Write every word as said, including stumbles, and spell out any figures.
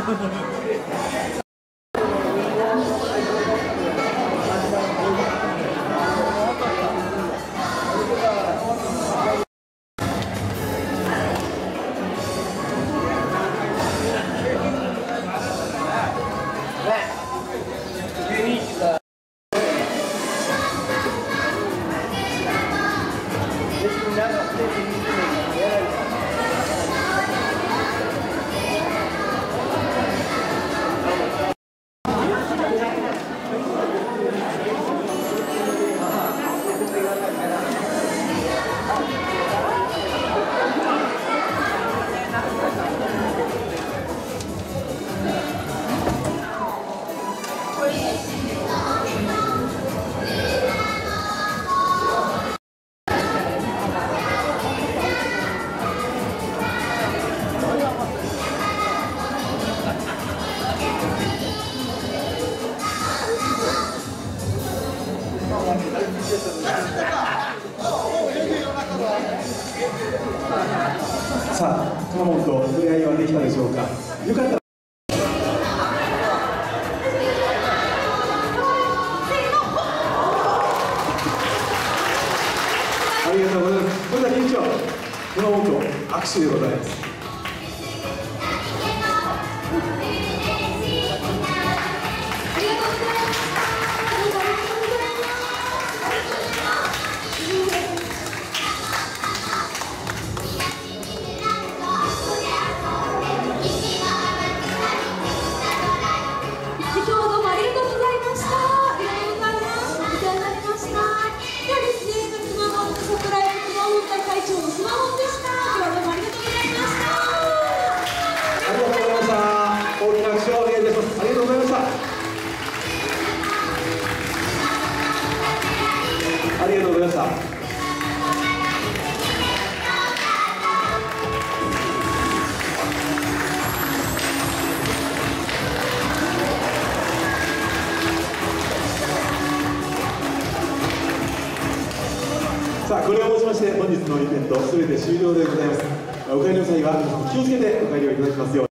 さあ、くまモンと触れ合いはできたでしょうか。よかったらありがとうございます。それでは委員長、くまモンと握手でございます。ありがとうございました。さあ、これをもちまして本日のイベントすべて終了でございます。お帰りの際は皆様気をつけてお帰りをいただきますように。